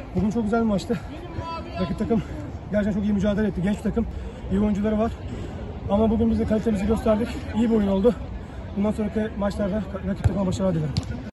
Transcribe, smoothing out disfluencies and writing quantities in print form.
Bugün çok güzel bir maçtı. Rakip takım gerçekten çok iyi mücadele etti. Genç bir takım, iyi oyuncuları var. Ama bugün biz de kalitemizi gösterdik. İyi bir oyun oldu. Bundan sonraki maçlarda rakip takıma başarılar dilerim.